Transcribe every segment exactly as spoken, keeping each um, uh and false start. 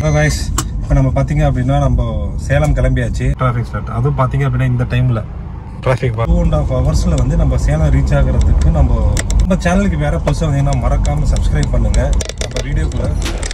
guys, இப்போ நம்ம பாத்தீங்க அப்படினா நம்ம சேலம் கிளம்பியாச்சு. Traffic start. அது பாத்தீங்க அப்படினா இந்த டைம்ல traffic two and a half ஹவர்ஸ்ல வந்து நம்ம சேலம் ரீச் ஆகிறதுக்கு நம்ம நம்ம சேனலுக்கு வேற புதுசா வந்தீங்கன்னா மறக்காம சப்ஸ்கிரைப் பண்ணுங்க. நம்ம வீடியோக்குள்ள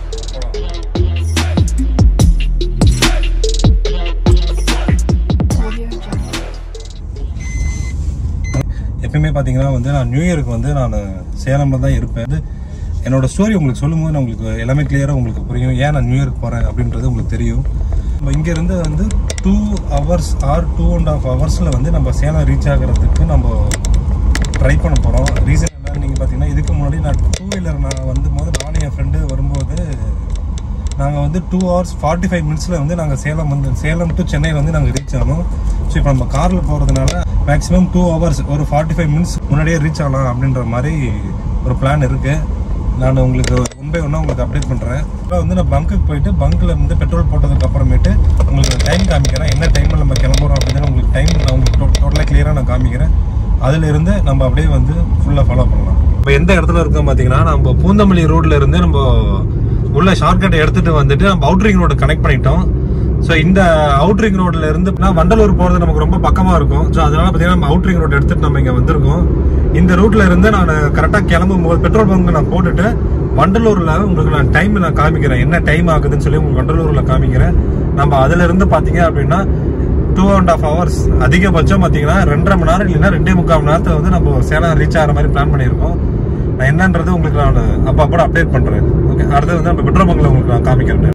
எப்பவுமே பாத்தீங்கன்னா வந்து நான் நியூ இயருக்கு வந்து நான் சேலம்ல தான் இருப்பேன். என்னோட ஸ்டோரி உங்களுக்கு சொல்லும்போது நான் உங்களுக்கு எல்லாமே கிளியராக உங்களுக்கு புரியும். ஏன் நான் நியூ இயர்க்கு போகிறேன் அப்படின்றது உங்களுக்கு தெரியும். நம்ம இங்கேருந்து வந்து two hours or two and half ஹவர்ஸில் வந்து நம்ம சேலம் ரீச் ஆகிறதுக்கு நம்ம ட்ரை பண்ண போகிறோம். ரீசன் என்னன்னு நீங்கள் பார்த்தீங்கன்னா, இதுக்கு முன்னாடி நான் டூ வீலர் நான் வந்து போது நானும் என் ஃப்ரெண்டு வரும்போது நாங்கள் வந்து டூ ஹவர்ஸ் ஃபார்ட்டி ஃபைவ் மினிட்ஸில் வந்து நாங்கள் சேலம் வந்து சேலம் டு சென்னையில் வந்து நாங்கள் ரீச் ஆனோம். ஸோ இப்போ நம்ம காரில் போகிறதுனால மேக்ஸிமம் டூ ஹவர்ஸ் ஒரு ஃபார்ட்டி ஃபைவ் மினிட்ஸ் முன்னாடியே ரீச் ஆகலாம் அப்படின்ற மாதிரி ஒரு பிளான் இருக்குது. நான் உங்களுக்கு ஒன் பை ஒன்னாக உங்களுக்கு அப்டேட் பண்ணுறேன். இப்போ வந்து நான் பங்குக்கு போயிட்டு பங்க்கில் வந்து பெட்ரோல் போட்டதுக்கு அப்புறமேட்டு உங்களுக்கு டைம் காமிக்கிறேன். என்ன டைமில் நம்ம கிளம்புறோம் அப்படின்னு உங்களுக்கு டைம் நான் உங்களுக்கு டோட்டலாக கிளியராக நான் காமிக்கிறேன். அதில் இருந்து நம்ம அப்படியே வந்து ஃபுல்லாக ஃபாலோ பண்ணலாம். இப்போ எந்த இடத்துல இருக்கோம் பார்த்தீங்கன்னா, நம்ம பூந்தமல்லி ரோட்ல இருந்து நம்ம உள்ள ஷார்ட்கட்டை எடுத்துகிட்டு வந்துட்டு நம்ம அவுட்ரிங் ரோடு கனெக்ட் பண்ணிட்டோம். ஸோ இந்த அவுட்ரிங் ரோட்ல இருந்து வண்டலூர் போகிறது நமக்கு ரொம்ப பக்கமாக இருக்கும். ஸோ அதனால பார்த்தீங்கன்னா நம்ம அவுட்ரிங் ரோடு எடுத்துகிட்டு நம்ம இங்கே வந்திருக்கோம். இந்த ரூட்ல இருந்து நான் கரெக்டாக கிளம்பும் போது பெட்ரோல் பங்க் நான் போட்டுட்டு வண்டலூர்ல உங்களுக்கு நான் டைம் நான் காமிக்கிறேன். என்ன டைம் ஆகுதுன்னு சொல்லி உங்களுக்கு வண்டலூர்ல காமிக்கிறேன். நம்ம அதுல இருந்து பாத்தீங்க அப்படின்னா டூ அண்ட் ஆஃப் ஹவர்ஸ் அதிகபட்சம் பாத்தீங்கன்னா ரெண்டரை மணி நேரம் இல்லைன்னா ரெண்டே முக்கால் மணி நேரத்தை வந்து நம்ம சேலம் ரீச் ஆகிற மாதிரி பிளான் பண்ணியிருக்கோம். நான் என்னன்றது உங்களுக்கு நான் அப்போ அப்போ அப்டேட் பண்றேன். ஓகே, அடுத்தது வந்து நம்ம பெட்ரோல் பங்க்ல உங்களுக்கு நான் காமிக்கிறேன்.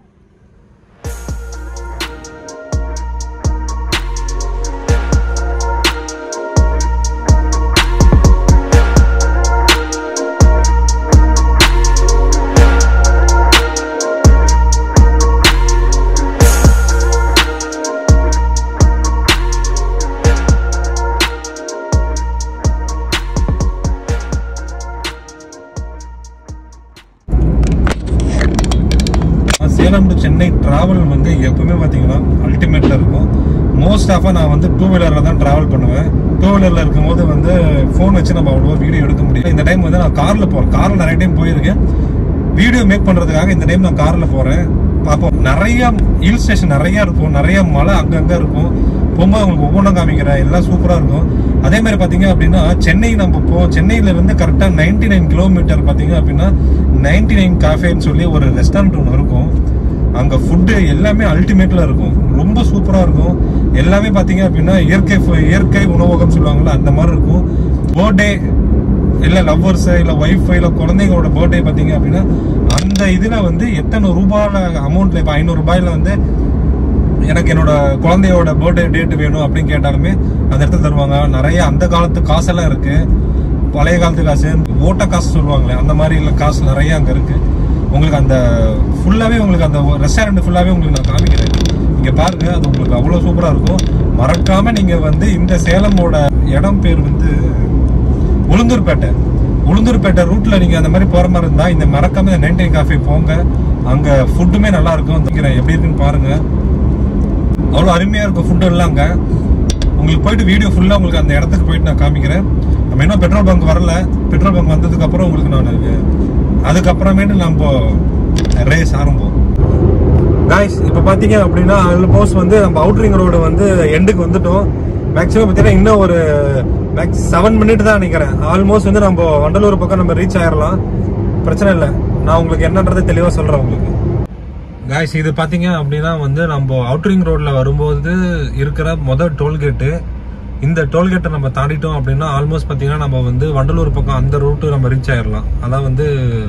சேலம் டு சென்னை டிராவல் வந்து எப்பவுமே பார்த்தீங்கன்னா அல்டிமேட்டில் இருக்கும். மோஸ்ட் ஆஃபாக நான் வந்து டூ வீலரில் தான் ட்ராவல் பண்ணுவேன். டூ வீலரில் இருக்கும்போது வந்து ஃபோன் வச்சு நம்ம அவ்வளோவா வீடியோ எடுக்க முடியும். இந்த டைம் வந்து நான் காரில் போகிறேன். காரில் நிறைய டைம் போயிருக்கேன். வீடியோ மேக் பண்ணுறதுக்காக இந்த டைம் நான் காரில் போகிறேன். பார்ப்போம். நிறையா ஹில் ஸ்டேஷன் நிறையா இருக்கும், நிறைய மலை அங்கங்கே இருக்கும். போகும்போது உங்களுக்கு ஒவ்வொன்றும் காமிக்கிறேன். எல்லாம் சூப்பராக இருக்கும். அதே மாதிரி பார்த்தீங்க அப்படின்னா சென்னை நம்ம போ சென்னையிலேருந்து கரெக்டாக நைன்டி நைன் கிலோமீட்டர் பார்த்தீங்க அப்படின்னா நைன்டி நைன் காஃபேன்னு சொல்லி ஒரு ரெஸ்டாரண்ட் ஒன்று இருக்கும். அங்கே ஃபுட்டு எல்லாமே அல்டிமேட்டில் இருக்கும். ரொம்ப சூப்பராக இருக்கும். எல்லாமே பார்த்தீங்க அப்படின்னா இயற்கை இயற்கை உணவகம் சொல்லுவாங்கள்ல, அந்த மாதிரி இருக்கும். பர்த்டே இல்லை லவ்வர்ஸு இல்லை ஒய்ஃபு இல்லை குழந்தைங்களோட பர்த்டே பார்த்தீங்க அப்படின்னா அந்த இதில் வந்து எத்தனை ரூபாயில் அமௌண்ட்டில் இப்போ ஐநூறு ரூபாயில் வந்து எனக்கு என்னோட குழந்தையோட பர்த்டே டேட் வேணும் அப்படின்னு கேட்டாலுமே அந்த இடத்துல தருவாங்க. நிறைய அந்த காலத்து காசெல்லாம் இருக்கு. பழைய காலத்து காசு, ஓட்ட காசு சொல்லுவாங்களே, அந்த மாதிரி இல்லை காசு நிறைய அங்கே இருக்கு. உங்களுக்கு அந்த ஃபுல்லாகவே உங்களுக்கு அந்த ரெஸ்டாரண்ட் ஃபுல்லாகவே உங்களுக்கு நான் காமிக்கிறேன். இங்கே பாருங்க, அது உங்களுக்கு அவ்வளோ சூப்பராக இருக்கும். மறக்காம நீங்கள் வந்து இந்த சேலமோட இடம் பேர் வந்து உளுந்தூர்பேட்டை. உளுந்தூர்பேட்டை ரூட்ல நீங்க அந்த மாதிரி போற மாதிரி இருந்தா இந்த மறக்காம நைன்டி காஃபி போங்க. அங்க ஃபுட்டுமே நல்லா இருக்கும். எப்படி இருக்குன்னு பாருங்க. அவ்வளோ அருமையா இருக்கும் ஃபுட்டு எல்லாம் அங்க. உங்களுக்கு போயிட்டு வீடியோ ஃபுல்லா உங்களுக்கு அந்த இடத்துக்கு போயிட்டு நான் காமிக்கிறேன். நம்ம இன்னும் பெட்ரோல் பங்க் வரல. பெட்ரோல் பங்க் வந்ததுக்கு அப்புறம் உங்களுக்கு நான் அதுக்கப்புறமேட்டு நம்ம ரேஸ் ஆரம்பம். காய்ஸ் இப்போ பார்த்தீங்க அப்படின்னா ஆல்மோஸ்ட் வந்து நம்ம அவுட்ரிங் ரோடு வந்து எண்டுக்கு வந்துட்டோம். மேக்ஸிமம் பார்த்தீங்கன்னா இன்னும் ஒரு மேக்ஸ் செவன் மினிட் தான் நினைக்கிறேன். ஆல்மோஸ்ட் வந்து நம்ம வண்டலூர் பக்கம் நம்ம ரீச் ஆயிடலாம். பிரச்சனை இல்லை. நான் உங்களுக்கு என்னன்றதை தெளிவாக சொல்கிறேன் உங்களுக்கு. காய்ஸ் இது பார்த்தீங்க அப்படின்னா வந்து நம்ம அவுட்ரிங் ரோடில் வரும்போது இருக்கிற மொதல் டோல்கேட்டு. இந்த டோல்கேட்டை நம்ம தாண்டிட்டோம் அப்படின்னா ஆல்மோஸ்ட் பார்த்தீங்கன்னா நம்ம வந்து வண்டலூர் பக்கம் அந்த ரூட்டு நம்ம ரீச் ஆயிடலாம். அதான் வந்து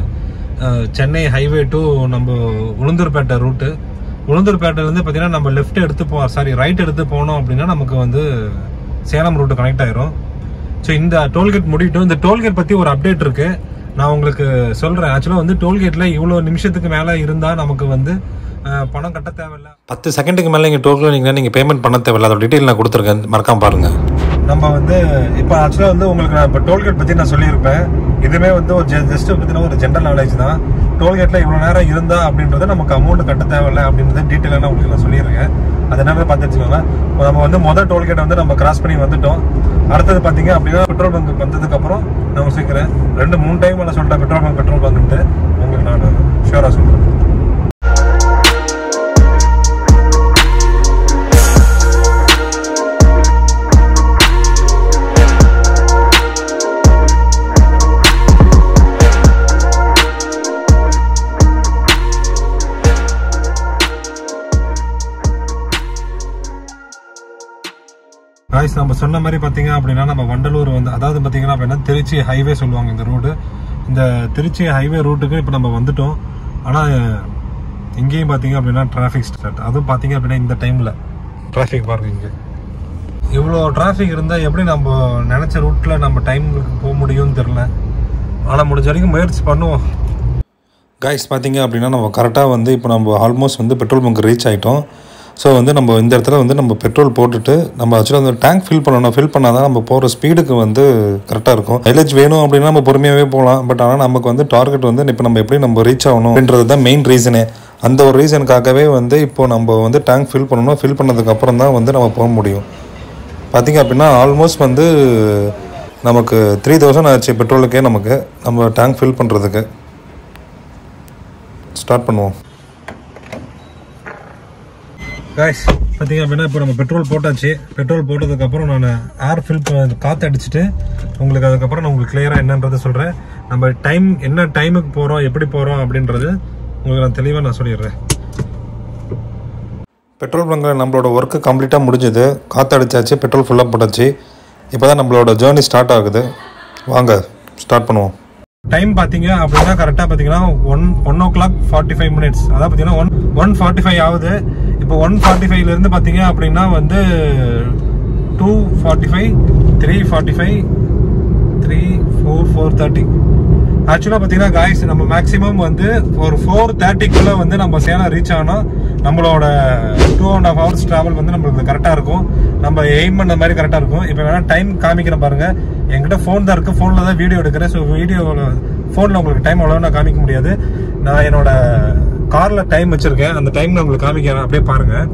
சென்னை ஹைவே டு நம்ம உளுந்தூர்பேட்டை ரூட்டு. உளுந்தூர்பேட்டையிலேருந்து பார்த்தீங்கன்னா நம்ம லெஃப்ட் எடுத்து போ சாரி ரைட் எடுத்து போனோம் அப்படின்னா நமக்கு வந்து சேலம் ரூட்டு கனெக்ட் ஆயிரும். ஸோ இந்த டோல்கேட் முடிட்டோம். இந்த டோல்கேட் பற்றி ஒரு அப்டேட் இருக்கு, நான் உங்களுக்கு சொல்றேன். ஆக்சுவலாக வந்து டோல்கேட்ல இவ்வளோ நிமிஷத்துக்கு மேலே இருந்தால் நமக்கு வந்து பணம் கட்ட தேவையில்லை. பத்து செகண்டுக்கு மேலே நீங்கள் டோல்கேட் நீங்கள் நீங்கள் பேமெண்ட் பண்ண தேவையில்லை. அதோட டீட்டெயில் நான் கொடுத்துருக்கேன், மறக்காம பாருங்க. நம்ம வந்து இப்போ ஆக்சுவலாக வந்து உங்களுக்கு நான் இப்போ டோல்கேட் பற்றி நான் சொல்லியிருப்பேன். இதுவே வந்து ஒரு ஜஸ்ட் பார்த்தீங்கன்னா ஒரு ஜென்ரல் நாலேஜ் தான். டோல்கேட்ல இவ்வளோ நேரம் இருந்தா அப்படின்றத நமக்கு அமௌண்ட் கட்ட தேவையில்லை அப்படின்றத டீட்டெயிலாக உங்களுக்கு நான் சொல்லியிருக்கேன். அது என்ன பார்த்து வச்சுக்கோங்க. நம்ம வந்து மொதல் டோல்கேட்டை வந்து நம்ம கிராஸ் பண்ணி வந்துட்டோம். அடுத்தது பார்த்தீங்க அப்படின்னா பெட்ரோல் பங்க் வந்ததுக்கு அப்புறம் நான் சீக்கிரம் ரெண்டு மூணு டைம் நான் சொல்லிட்டேன் பெட்ரோல் பங்க் பெட்ரோல் பங்க்ட்டு உங்களுக்கு நான் ஷூராக சொல்கிறேன். கைஸ் நம்ம சொன்ன மாதிரி பார்த்தீங்க அப்படின்னா நம்ம வண்டலூர் வந்து அதாவது பார்த்தீங்கன்னா அப்படின்னா திருச்சி ஹைவே சொல்லுவாங்க இந்த ரோடு. இந்த திருச்சி ஹைவே ரூட்டுக்கு இப்போ நம்ம வந்துட்டோம். ஆனால் இங்கேயும் பார்த்தீங்க அப்படின்னா டிராஃபிக் ஸ்டார்ட். அதுவும் பார்த்தீங்க அப்படின்னா இந்த டைமில் டிராஃபிக் பாருங்க. இங்கே இவ்வளோ டிராஃபிக் இருந்தால் எப்படி நம்ம நினச்ச ரூட்டில் நம்ம டைமுக்கு போக முடியும்னு தெரில. ஆனால் முடிஞ்ச வரைக்கும் முயற்சி பண்ணுவோம். கைஸ் பார்த்தீங்க அப்படின்னா நம்ம கரெக்டாக வந்து இப்போ நம்ம ஆல்மோஸ்ட் வந்து பெட்ரோல் பங்க் ரீச் ஆகிட்டோம். ஸோ வந்து நம்ம இந்த இடத்துல வந்து நம்ம பெட்ரோல் போட்டுட்டு நம்ம ஆக்சுவலாக வந்து டேங்க் ஃபில் பண்ணணும். ஃபில் பண்ணால் தான் நம்ம போகிற ஸ்பீடுக்கு வந்து கரெக்டாக இருக்கும். மைலேஜ் வேணும் அப்படின்னா நம்ம பொறுமையாகவே போகலாம். பட் ஆனால் நமக்கு வந்து டார்கெட் வந்து இப்போ நம்ம எப்படி நம்ம ரீச் ஆகணும் அப்படின்றது தான் மெயின் ரீசனே. அந்த ஒரு ரீசனுக்காகவே வந்து இப்போ நம்ம வந்து டேங்க் ஃபில் பண்ணணும். ஃபில் பண்ணதுக்கப்புறம் தான் வந்து நம்ம போக முடியும். பார்த்திங்க அப்படின்னா ஆல்மோஸ்ட் வந்து நமக்கு த்ரீ தௌசண்ட் ஆச்சு பெட்ரோலுக்கே. நமக்கு நம்ம டேங்க் ஃபில் பண்ணுறதுக்கு ஸ்டார்ட் பண்ணுவோம். கைஸ் பார்த்தீங்க அப்படின்னா இப்போ நம்ம பெட்ரோல் போட்டாச்சு. பெட்ரோல் போட்டதுக்கப்புறம் நான் ஏர் ஃபில் காற்று அடிச்சுட்டு உங்களுக்கு அதுக்கப்புறம் நான் உங்களுக்கு கிளியராக என்னன்றதை சொல்கிறேன். நம்ம டைம் என்ன டைமுக்கு போகிறோம் எப்படி போகிறோம் அப்படின்றது உங்களுக்கு நான் தெளிவாக நான் சொல்லிடுறேன். பெட்ரோல் பங்கில் நம்மளோட ஒர்க்கு கம்ப்ளீட்டாக முடிஞ்சது. காற்று அடிச்சாச்சு, பெட்ரோல் ஃபுல்லாக போட்டாச்சு. இப்போ தான் நம்மளோட ஜேர்னி ஸ்டார்ட் ஆகுது. வாங்க ஸ்டார்ட் பண்ணுவோம். டைம் பார்த்தீங்க அப்படின்னா கரெக்டாக பார்த்தீங்கன்னா one one o'clock forty five minutes அதாவது பார்த்தீங்கன்னா ஒன் ஒன் ஃபார்ட்டி ஃபைவ் ஆகுது. இப்போ ஒன் ஃபார்ட்டி ஃபைவ்லேருந்து பார்த்தீங்க அப்படின்னா வந்து two forty five three forty five three four four thirty ஆக்சுவலாக பார்த்தீங்கன்னா காய்ஸ் நம்ம மேக்ஸிமம் வந்து ஒரு ஃபோர் தேர்ட்டிக்குள்ளே வந்து நம்ம சேலம் ரீச் ஆனால் நம்மளோட two and half hours travel வந்து நம்மளுக்கு கரெக்டாக இருக்கும். நம்ம எய்ம் பண்ண மாதிரி கரெக்டாக இருக்கும். இப்போ வேணால் டைம் காமிக்கிறேன் பாருங்கள். என்கிட்ட ஃபோன் தான் இருக்குது. ஃபோனில் தான் வீடியோ எடுக்கிறேன். ஸோ வீடியோவில் ஃபோனில் உங்களுக்கு டைம் அவ்வளோ நான் காமிக்க முடியாது. நான் என்னோட காரில் டைம் வச்சுருக்கேன். அந்த டைம் நான் உங்களுக்கு காமிக்கிறேன். அப்படியே பாருங்கள்.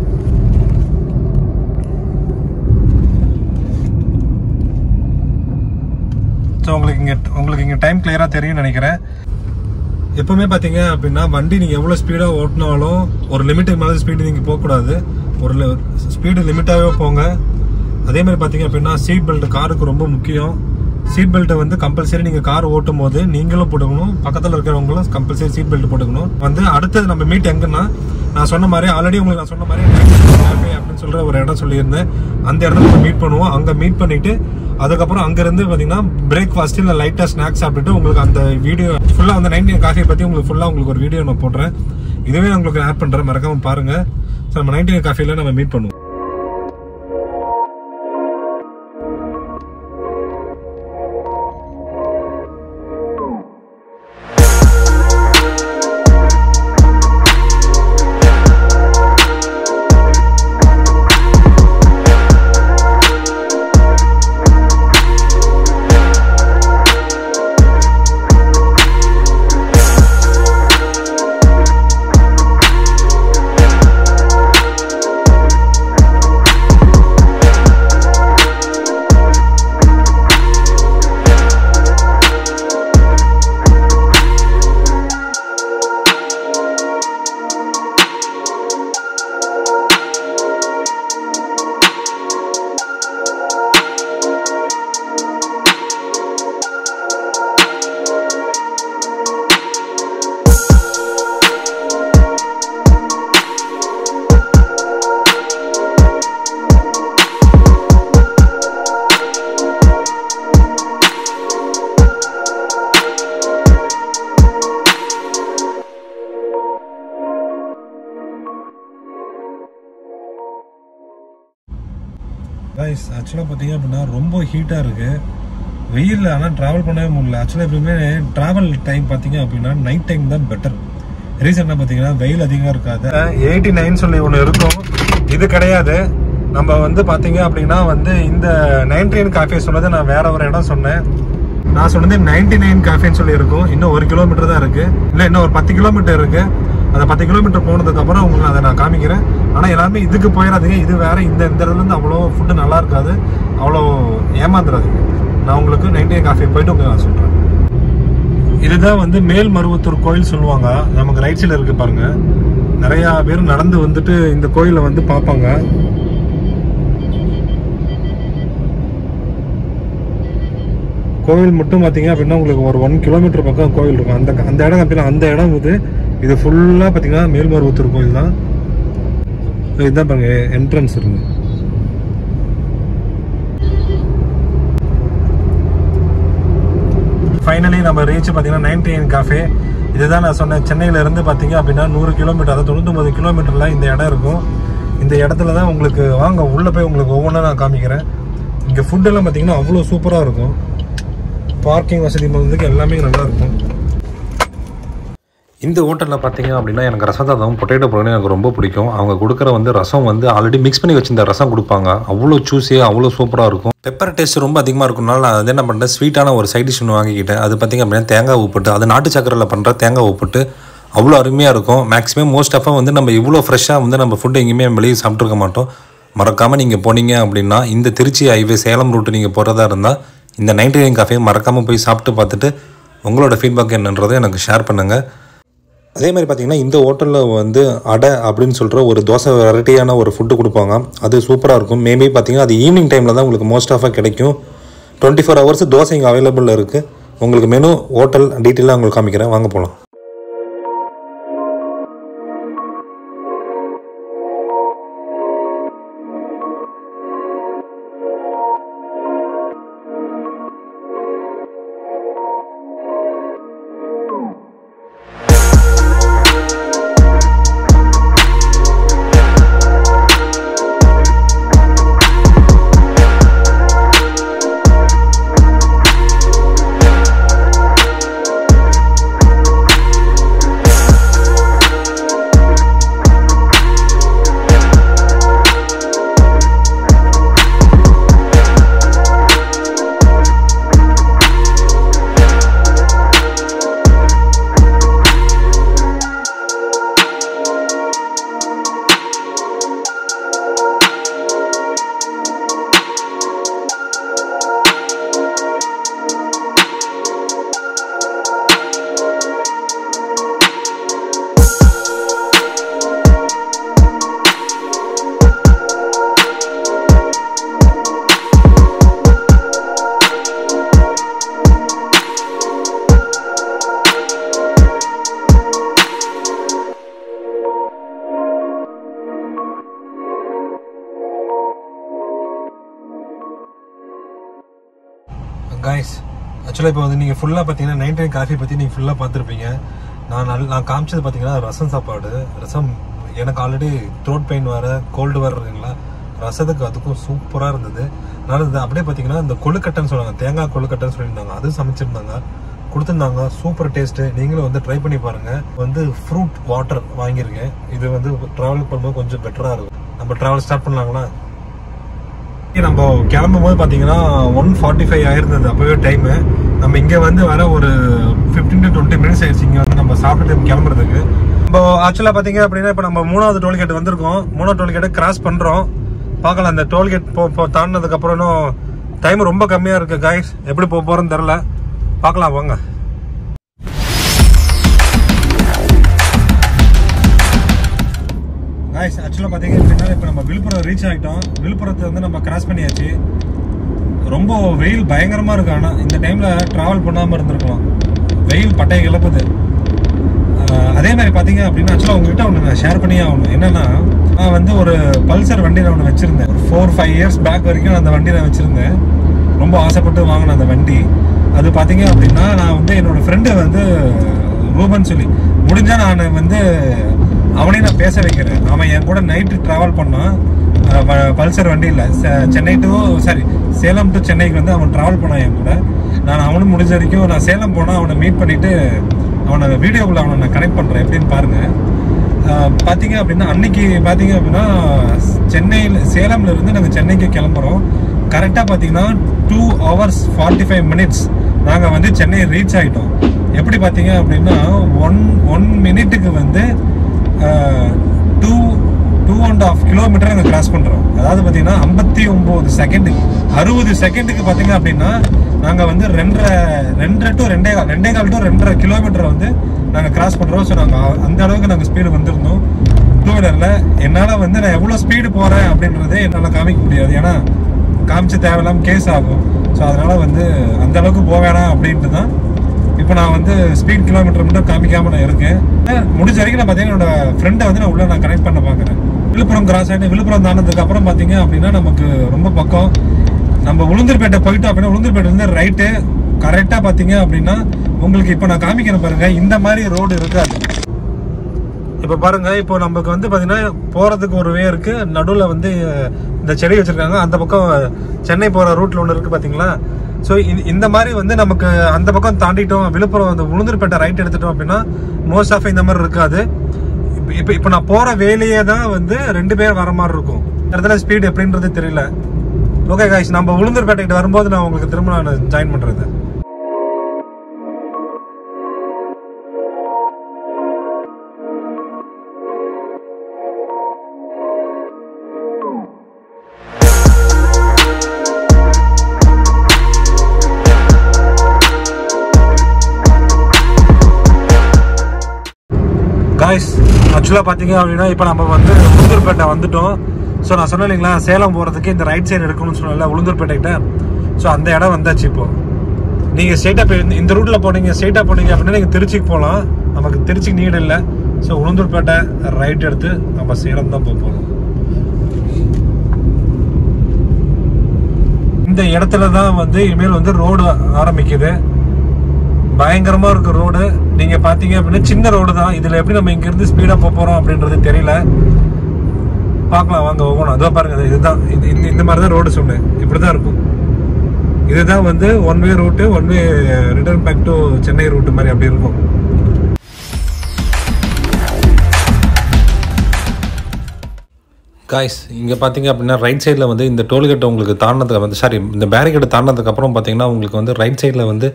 ஸோ உங்களுக்கு இங்கே உங்களுக்கு இங்கே டைம் கிளியராக தெரியும்னு நினைக்கிறேன். எப்பவுமே பார்த்தீங்க அப்படின்னா வண்டி நீங்கள் எவ்வளோ ஸ்பீடாக ஓட்டினாலும் ஒரு லிமிட்டுக்கு மேலே ஸ்பீடு நீங்கள் போகக்கூடாது. ஒரு ஸ்பீடு லிமிட்டாகவே போங்க. அதே மாதிரி பார்த்தீங்க அப்படின்னா சீட் பெல்ட் காருக்கு ரொம்ப முக்கியம். சீட் பெல்ட்டை வந்து கம்பல்சரி நீங்கள் கார் ஓட்டும் போது நீங்களும் போட்டுக்கணும், பக்கத்தில் இருக்கிறவங்களும் கம்பல்சரி சீட் பெல்ட் போட்டுக்கணும். வந்து அடுத்தது நம்ம மீட் எங்கன்னா நான் சொன்ன மாதிரி ஆல்ரெடி உங்களுக்கு நான் சொன்ன மாதிரி அப்படின்னு சொல்கிற ஒரு இடம் சொல்லியிருந்தேன். அந்த இடத்துல நம்ம மீட் பண்ணுவோம். அங்கே மீட் பண்ணிவிட்டு அதுக்கப்புறம் அங்கேருந்து பார்த்தீங்கன்னா பிரேக்ஃபாஸ்ட் இல்லை லைட்டாக ஸ்நாக்ஸ் சாப்பிட்டுட்டு உங்களுக்கு அந்த வீடியோ ஃபுல்லாக வந்து நைன்டீன் காஃபியை பற்றி உங்களுக்கு ஃபுல்லாக உங்களுக்கு ஒரு வீடியோ நான் போடுறேன். இதுவே உங்களுக்கு ஆட் பண்ணுறேன், மறக்காமல் பாருங்கள். ஸோ நம்ம நைன்டீன் காஃபியில் நம்ம மீட் பண்ணுவோம். கைஸ் ஆக்சுவலாக பார்த்தீங்க அப்படின்னா ரொம்ப ஹீட்டாக இருக்குது வெயிலில். ஆனால் ட்ராவல் பண்ணவே முடியல. ஆக்சுவலாக எப்பவுமே ட்ராவல் டைம் பார்த்தீங்க அப்படின்னா நைட் டைம் தான் பெட்டர். ரீசன் என்ன பார்த்தீங்கன்னா வெயில் அதிகமாக இருக்காது. எயிட்டி நைன் சொல்லி ஒன்று இருக்கும், இது கிடையாது. நம்ம வந்து பார்த்தீங்க அப்படின்னா வந்து இந்த நைன்டீன் காஃபே சொன்னது நான் வேற ஒரு இடம் சொன்னேன். நான் சொன்னது நைன்டி நைன் காஃபேன்னு சொல்லி இருக்கும். இன்னும் ஒரு கிலோமீட்டர் தான் இருக்குது, இல்லை இன்னும் ஒரு பத்து கிலோமீட்டர் இருக்குது. அந்த பத்து கிலோமீட்டர் போனதுக்கப்புறம் உங்களுக்கு அதை நான் காமிக்கிறேன். ஆனால் எல்லாருமே இதுக்கு போயிடாதீங்க. இது வேறு. இந்த இந்த இடத்துலேருந்து அவ்வளோ ஃபுட்டு நல்லா இருக்காது, அவ்வளோ ஏமாந்துடாதீங்க. நான் உங்களுக்கு நைன்டீன் காஃபே போயிட்டு உங்களுக்கு நான் சொல்கிறேன். இதுதான் வந்து மேல்மருவத்தூர் கோயில் சொல்லுவாங்க. நமக்கு ரைட் சைடில் இருக்குது பாருங்கள். நிறையா பேர் நடந்து வந்துட்டு இந்த கோயிலை வந்து பார்ப்பாங்க. கோவில் மட்டும் பார்த்தீங்க அப்படின்னா உங்களுக்கு ஒரு ஒன் கிலோமீட்டர் பக்கம் கோவில் இருக்கும். அந்த அந்த இடம் அப்படின்னா அந்த இடம் வந்து இது ஃபுல்லாக பார்த்தீங்கன்னா மேல்மருவத்தூர் கோயில் தான். இதுதான் பாருங்க என்ட்ரன்ஸ் இருக்கு. ஃபைனலி நம்ம ரீச் பார்த்தீங்கன்னா நைன்டி நைன் காஃபே. இதுதான் நான் சொன்னேன், சென்னையிலேருந்து பார்த்தீங்க அப்படின்னா நூறு கிலோமீட்டர் அதாவது தொண்ணூத்தொம்பது கிலோமீட்டரில் இந்த இடம் இருக்கும். இந்த இடத்துல தான் உங்களுக்கு வாங்க உள்ளே போய் உங்களுக்கு ஒவ்வொன்றா நான் காமிக்கிறேன். இங்கே ஃபுட்டெல்லாம் பார்த்தீங்கன்னா அவ்வளோ சூப்பராக இருக்கும். பார்க்கிங் வசதி முதலுக்கு எல்லாமே நல்லாயிருக்கும். இந்த ஹோட்டலில் பார்த்தீங்க அப்படின்னா எனக்கு ரசதாதம் பொட்டேட்டோ பொரியல் எனக்கு ரொம்ப பிடிக்கும். அவங்க கொடுக்குற வந்து ரசம் வந்து ஆல்ரெடி மிக்ஸ் பண்ணி வச்சிருந்த ரசம் கொடுப்பாங்க. அவ்வளோ ஜூஸியாக அவ்வளோ சூப்பராக இருக்கும். பெப்பர் டேஸ்ட் ரொம்ப அதிகமாக இருக்கும்னால நான் அது என்ன பண்ணுறேன், ஸ்வீட்டான ஒரு சைட் டிஷ் ஒன்று வாங்கிக்கிட்டேன். அது பார்த்திங்க அப்படின்னா தேங்காய் உப்புட்டு, அது நாட்டு சக்கரையில் பண்ணுற தேங்காய் உப்புட்டு அவ்வளோ அருமையாக இருக்கும். மேக்ஸிமம் மோஸ்ட் ஆஃபாக வந்து நம்ம இவ்வளோ ஃப்ரெஷ்ஷாக வந்து நம்ம ஃபுட்டு எங்கேயுமே வெளியே சாப்பிட்ருக்க மாட்டோம். மறக்காமல் நீங்கள் போனீங்க அப்படின்னா இந்த திருச்சி ஹைவே சேலம் ரூட்டு நீங்கள் போகிறதா இருந்தால் இந்த நைன்டி நைன் காஃபே மறக்காமல் போய் சாப்பிட்டு பார்த்துட்டு உங்களோட ஃபீட்பேக் என்னன்றதை எனக்கு ஷேர் பண்ணுங்கள். அதே மாதிரி பார்த்திங்கன்னா இந்த ஹோட்டலில் வந்து அடை அப்படின்னு சொல்கிற ஒரு தோசை வெரைட்டியான ஒரு ஃபுட்டு கொடுப்பாங்க. அது சூப்பராக இருக்கும். மேபி பார்த்திங்கன்னா அது ஈவினிங் டைமில் தான் உங்களுக்கு மோஸ்ட் ஆஃபாக கிடைக்கும். டுவெண்ட்டி ஃபோர் ஹவர்ஸ் தோசை இங்கே அவைலபிளில் இருக்குது. உங்களுக்கு மெனு ஹோட்டல் டீட்டெயிலாக உங்களுக்கு காமிக்கிறேன், வாங்க போகலாம். கைஸ், ஆக்சுவலாக இப்போ வந்து நீங்கள் ஃபுல்லாக பார்த்தீங்கன்னா நைன்டி நைன் காஃபி பற்றி நீங்கள் ஃபுல்லாக பார்த்துருப்பீங்க. நான் நல் நான் காமிச்சது பார்த்தீங்கன்னா ரசம் சாப்பாடு. ரசம் எனக்கு ஆல்ரெடி த்ரோட் பெயின் வர கோல்டு வர இருக்குங்களா, ரசத்துக்கு அதுக்கும் சூப்பராக இருந்தது. அதனால் இது அப்படியே பார்த்தீங்கன்னா இந்த கொழுக்கட்டைன்னு சொன்னாங்க, தேங்காய் கொழுக்கட்டைன்னு சொல்லியிருந்தாங்க, அது சமைச்சிருந்தாங்க, கொடுத்துருந்தாங்க. Super taste. நீங்களும் வந்து ட்ரை பண்ணி பாருங்கள். வந்து ஃப்ரூட் வாட்டர் வாங்கியிருக்கேன். இது வந்து ட்ராவல் பண்ணும்போது கொஞ்சம் பெட்டராக இருக்கும். நம்ம ட்ராவல் ஸ்டார்ட் பண்ணலாங்களா? நம்ம கிளம்பும் போது பார்த்தீங்கன்னா ஒன் ஃபார்ட்டி ஃபைவ் ஆயிருந்தது அப்போவே டைமு. நம்ம இங்கே வந்து வர ஒரு ஃபிஃப்டீன் டு டுவெண்ட்டி மினிட்ஸ் ஆயிடுச்சு இங்கே வந்து நம்ம சாப்பிட்டு கிளம்புறதுக்கு. இப்போ ஆக்சுவலாக பார்த்தீங்க அப்படின்னா இப்போ நம்ம மூணாவது டோல்கேட் வந்திருக்கோம். மூணாவது டோல்கேட்டை கிராஸ் பண்ணுறோம். பார்க்கலாம் அந்த டோல்கேட் போ தாண்டினதுக்கப்புறம் டைம் ரொம்ப கம்மியாக இருக்குது கைஸ். எப்படி போக போகிறோன்னு தெரில, பார்க்கலாம் வாங்க. கைஸ், ஆக்சுவலாக பார்த்தீங்க அப்படின்னா இப்போ நம்ம விழுப்புரம் ரீச் ஆகிட்டோம். விழுப்புரத்தை வந்து நம்ம கிராஸ் பண்ணியாச்சு. ரொம்ப வெயில் பயங்கரமாக இருக்கு. ஆனால் இந்த டைமில் ட்ராவல் பண்ணாமல் இருந்திருக்கலாம். வெயில் பட்டையை கிளப்புது. அதே மாதிரி பார்த்தீங்க அப்படின்னா ஆக்சுவலாக உங்ககிட்ட ஒன்று நான் ஷேர் பண்ணியே ஆகணும். என்னென்னா, நான் வந்து ஒரு பல்சர் வண்டி நான் ஒன்று வச்சுருந்தேன். ஒரு ஃபோர் ஃபைவ் இயர்ஸ் பேக் வரைக்கும் அந்த வண்டி நான் வச்சுருந்தேன். ரொம்ப ஆசைப்பட்டு வாங்கினேன் அந்த வண்டி. அது பார்த்தீங்க அப்படின்னா நான் வந்து என்னோடய ஃப்ரெண்டு வந்து ரூபன் சொல்லி முடிஞ்சால் நான் வந்து அவனையும் நான் பேச வைக்கிறேன். அவன் என் கூட நைட்டு ட்ராவல் பண்ணான் பல்சர் வண்டியில். Chennai to sorry Salem to சென்னைக்கு வந்து அவன் ட்ராவல் பண்ணான் என் கூட. நான் அவனும் முடிஞ்ச வரைக்கும் நான் சேலம் போனால் அவனை மீட் பண்ணிவிட்டு அவனை வீடியோக்குள்ளே அவனை நான் கனெக்ட் பண்ணுறேன். எப்படின்னு பாருங்கள். பார்த்தீங்க அப்படின்னா அன்றைக்கி பார்த்தீங்க அப்படின்னா சென்னையில் சேலம்லேருந்து நாங்கள் சென்னைக்கு கிளம்புறோம். கரெக்டாக பார்த்தீங்கன்னா two hours forty five minutes நாங்கள் வந்து சென்னை ரீச் ஆகிட்டோம். எப்படி பார்த்தீங்க அப்படின்னா ஒன் ஒன் மினிட்டுக்கு வந்து two two and half kilometre நாங்கள் கிராஸ் பண்ணுறோம். அதாவது பார்த்தீங்கன்னா ஐம்பத்தி ஒம்பது செகண்டுக்கு அறுபது செகண்டுக்கு பார்த்தீங்க அப்படின்னா நாங்கள் வந்து ரெண்டரை ரெண்டரை டு ரெண்டே கால் ரெண்டே கால் டு ரெண்டரை கிலோமீட்டரை வந்து நாங்கள் கிராஸ் பண்ணுறோம். ஸோ நாங்கள் அந்த அளவுக்கு நாங்கள் ஸ்பீடு வந்திருந்தோம் டூ வீலரில். என்னால் வந்து நான் எவ்வளோ ஸ்பீடு போகிறேன் அப்படின்றதே என்னால் காமிக்க முடியாது. ஏன்னா காமிச்சு தேவையில்லாமல் கேஸ் ஆகும். ஸோ அதனால் வந்து அந்த அளவுக்கு போவேணாம் அப்படின்ட்டு தான் இப்போ நான் வந்து ஸ்பீட் கிலோமீட்டர் மட்டும் காமிக்காமல் நான் இருக்கேன். முடிஞ்ச வரைக்கும் நான் பார்த்தீங்கன்னா என்னோட ஃப்ரெண்டை வந்து நான் உள்ளே நான் கனெக்ட் பண்ண பார்க்குறேன். விழுப்புரம் கிராஸ் ஆகிட்டு விழுப்புரம் தானதுக்கு அப்புறம் பார்த்தீங்க அப்படின்னா நமக்கு ரொம்ப பக்கம். நம்ம உளுந்தூர்பேட்டை போயிட்டோம் அப்படின்னா உளுந்தூர்பேட்டை வந்து ரைட்டு கரெக்டாக பார்த்தீங்க அப்படின்னா உங்களுக்கு இப்போ நான் காமிக்கிறேன் பாருங்க, இந்த மாதிரி ரோடு இருக்காது. இப்போ பாருங்க, இப்போ நமக்கு வந்து பார்த்தீங்கன்னா போகிறதுக்கு ஒரு வே இருக்கு, நடுவில் வந்து இந்த செடி வச்சிருக்காங்க. அந்த பக்கம் சென்னை போகிற ரூட்ல ஒன்று இருக்கு பார்த்தீங்களா. ஸோ இந்த மாதிரி வந்து நமக்கு அந்த பக்கம் தாண்டிட்டோம், விழுப்புரம் அந்த உளுந்தூர்பேட்டை ரைட் எடுத்துட்டோம் அப்படின்னா மோஸ்ட் ஆஃப் இந்த மாதிரி இருக்காது. இப்போ இப்போ நான் போகிற வேலையே தான் வந்து ரெண்டு பேர் வர மாதிரி இருக்கும். இடத்துல ஸ்பீடு எப்படின்றது தெரியல. ஓகே காய்ஸ், நம்ம உளுந்தூர்பேட்டைக்கு வரும்போது நான் உங்களுக்கு திரும்ப நான் ஜாயின் பண்ணுறது. காய்ஸ், ஆக்சுவலாக பார்த்தீங்க அப்படின்னா இப்போ நம்ம வந்து உளுந்தூர்பேட்டை வந்துட்டோம். ஸோ நான் சொன்னேன் இல்லைங்களா, சேலம் போகிறதுக்கு இந்த ரைட் சைடு எடுக்கணும்னு சொன்னேன்ல உளுந்தூர்பேட்டைக்கிட்ட. ஸோ அந்த இடம் வந்தாச்சு. இப்போ நீங்கள் ஸ்ட்ரெயிட்டாக இந்த ரூட்டில் போனீங்க, ஸ்ட்ரெயிட்டாக போனீங்க அப்படின்னா நீங்கள் திருச்சிக்கு போகலாம். நமக்கு திருச்சிக்கு நீடு இல்லை. ஸோ உளுந்தூர்பேட்டை ரைட் எடுத்து நம்ம சேலம் தான் போக போகிறோம். இந்த இடத்துல தான் வந்து இனிமேல் வந்து ரோடு ஆரம்பிக்குது. பயங்கரமா இருக்கு ரோடு. நீங்க பாத்தீங்க அப்படின்னா சின்ன ரோடு தான். இதுல எப்படி நம்ம இங்க இருந்து ஸ்பீடா போக போறோம் அப்படின்றது தெரியல. பார்க்கலாம் வாங்க ஒவ்வொன்றும். அதோ பாருங்க, இதுதான் இந்த மாதிரி தான் ரோடு சொன்னேன். இப்படிதான் இருக்கும். இதுதான் வந்து one way route, one way return back to Chennai route மாதிரி அப்படி இருக்கும். காய்ஸ், இங்கே பார்த்தீங்க அப்படின்னா ரைட் சைடில் வந்து இந்த டோல்கேட்டை உங்களுக்கு தாண்டினதுக்கு வந்து சாரி இந்த பேரிகேட்டை தாண்டினதுக்கு அப்புறம் பார்த்தீங்கன்னா உங்களுக்கு வந்து ரைட் சைடில் வந்து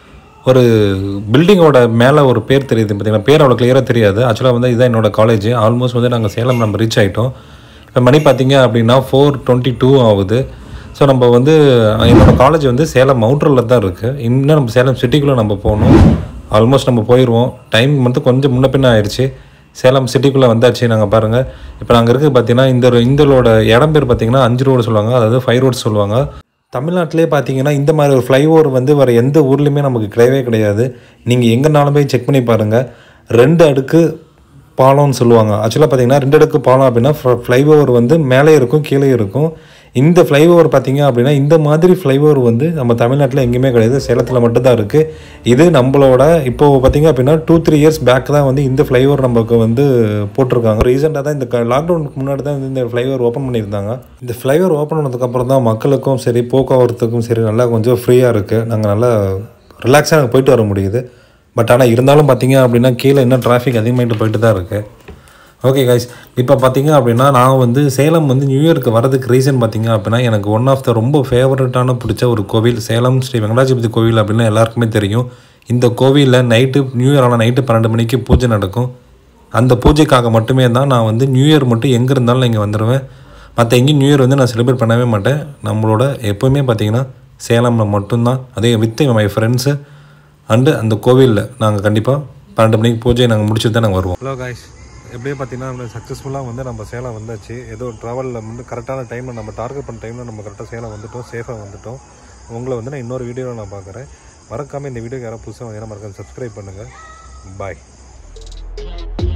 ஒரு பில்டிங்கோட மேலே ஒரு பேர் தெரியுது பார்த்தீங்கன்னா. பேர் அவ்வளோ கிளியராக தெரியாது. ஆக்சுவலாக வந்து இதுதான் என்னோடய காலேஜ். ஆல்மோஸ்ட் வந்து நாங்கள் சேலம் நம்ம ரீச் ஆகிட்டோம். இப்போ மணி பார்த்தீங்க அப்படின்னா ஃபோர் டுவெண்ட்டி டூ ஆகுது. ஸோ நம்ம வந்து என்னோடய காலேஜ் வந்து சேலம் அவுட்டரில் தான் இருக்குது. இன்னும் நம்ம சேலம் சிட்டிக்குள்ளே நம்ம போகணும். ஆல்மோஸ்ட் நம்ம போயிடுவோம். டைம் வந்து கொஞ்சம் முன்ன பின்ன ஆயிடுச்சு. சேலம் சிட்டிக்குள்ளே வந்தாச்சு. நாங்கள் பாருங்கள், இப்போ நாங்கள் இருக்குது பார்த்தீங்கன்னா இந்த இந்தளோட இடம் பேர் பார்த்தீங்கன்னா அஞ்சு ரோடு சொல்லுவாங்க, அதாவது ஃபைவ் ரோட்ஸ் சொல்லுவாங்க. தமிழ்நாட்டிலே பார்த்தீங்கன்னா இந்த மாதிரி ஒரு ஃப்ளைஓவர் வந்து வேறு எந்த ஊர்லேயுமே நமக்கு கிடையவே கிடையாது. நீங்கள் எங்கேனாலும் போய் செக் பண்ணி பாருங்கள். ரெண்டு அடுக்கு பாலம்னு சொல்லுவாங்க. ஆக்சுவலாக பார்த்தீங்கன்னா ரெண்டு அடுக்கு பாலம் அப்படின்னா ஃப்ளைஓவர் வந்து மேலே இருக்கும், கீழே இருக்கும். இந்த ஃப்ளைஓவர் பார்த்தீங்க அப்படின்னா இந்த மாதிரி ஃப்ளைஓவர் வந்து நம்ம தமிழ்நாட்டில் எங்கேயுமே கிடையாது, சேலத்தில் மட்டும்தான் இருக்குது. இது நம்மளோட இப்போது பார்த்தீங்க அப்படின்னா டூ த்ரீ இயர்ஸ் பேக் தான் வந்து இந்த ஃப்ளைஓவர் நமக்கு வந்து போட்டிருக்காங்க. ரீசெண்டாக தான் இந்த லாக்டவுனுக்கு முன்னாடி தான் இந்த ஃப்ளைஓவர் ஓப்பன் பண்ணியிருந்தாங்க. இந்த ஃப்ளைஓவர் ஓப்பன் பண்ணதுக்கப்புறம் தான் மக்களுக்கும் சரி போக்குவரத்துக்கும் சரி நல்லா கொஞ்சம் ஃப்ரீயாக இருக்குது. நாங்கள் நல்லா ரிலாக்ஸாக நாங்கள் போயிட்டு வர முடியுது. பட் ஆனால் இருந்தாலும் பார்த்தீங்க அப்படின்னா கீழே இன்னும் டிராஃபிக் அதிகமாகிட்டு போயிட்டு தான் இருக்குது. ஓகே கைஸ், இப்போ பார்த்தீங்க அப்படின்னா நான் வந்து சேலம் வந்து நியூ இயருக்கு வரதுக்கு ரீசன் பார்த்தீங்க அப்படின்னா எனக்கு ஒன் ஆஃப் த ரொம்ப ஃபேவரட்டான பிடிச்ச ஒரு கோவில் சேலம் ஸ்ரீ வெங்கடாஜபதி கோவில் அப்படின்னா எல்லாருக்குமே தெரியும். இந்த கோவிலில் நைட்டு நியூ இயர் ஆனால் நைட்டு பன்னெண்டு மணிக்கு பூஜை நடக்கும். அந்த பூஜைக்காக மட்டுமே தான் நான் வந்து நியூ இயர் மட்டும் எங்கே இருந்தாலும் நான் இங்கே வந்துடுவேன். மற்ற எங்கேயும் நியூ இயர் வந்து நான் செலிப்ரேட் பண்ணவே மாட்டேன். நம்மளோட எப்போவுமே பார்த்தீங்கன்னா சேலமில் மட்டும்தான், அதே வித் மை ஃப்ரெண்ட்ஸு அண்டு அந்த கோவிலில் நாங்கள் கண்டிப்பாக பன்னெண்டு மணிக்கு பூஜையை நாங்கள் முடிச்சுட்டு தான் நாங்கள் வருவோம். ஹலோ கைஸ், எப்படியே பார்த்தீங்கன்னா சக்ஸஸ்ஃபுல்லாக வந்து நம்ம சேலம் வந்தாச்சு. ஏதோ ட்ராவலில் வந்து கரெக்டான டைமில் நம்ம டார்கெட் பண்ண டைமில் நம்ம கரெக்டாக சேலம் வந்துவிட்டோம், சேஃபாக வந்துவிட்டோம். உங்களை வந்து நான் இன்னொரு வீடியோவில் நான் பார்க்குறேன். மறக்காமல் இந்த வீடியோக்கு யாராவது புதுசாக வந்து மறக்காமல் சப்ஸ்கிரைப் பண்ணுங்கள். பாய்.